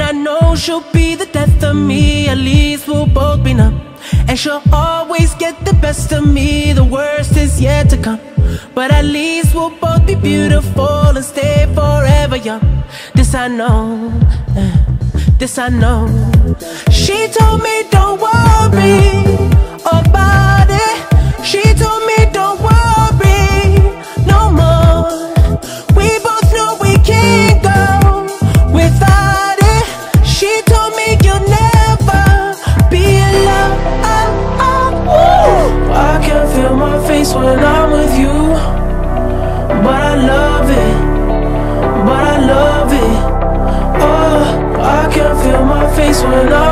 I know she'll be the death of me. At least we'll both be numb. And she'll always get the best of me. The worst is yet to come. But at least we'll both be beautiful and stay forever young. This I know, this I know. She told me don't worry about it. She told me don't worry no more. We both know we can't go without it. She told me you'll never be alone. I can feel my face when I'm with you, but I love it, but I love it. Oh, I can feel my face when I'm